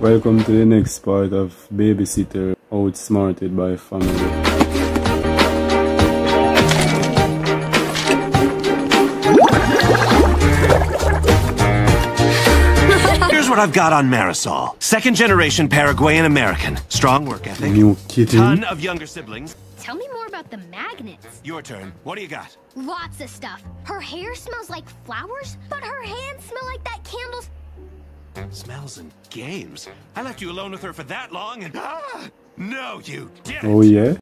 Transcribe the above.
Welcome to the next part of Babysitter Outsmarted by Family. Here's what I've got on Marisol. Second generation Paraguayan American. Strong work ethic. New kitten. Ton of younger siblings. Tell me more about the magnets. Your turn. What do you got? Lots of stuff. Her hair smells like flowers, but her hands smell like that candle. Smells and games. I left you alone with her for that long and... No, you didn't! Oh yeah?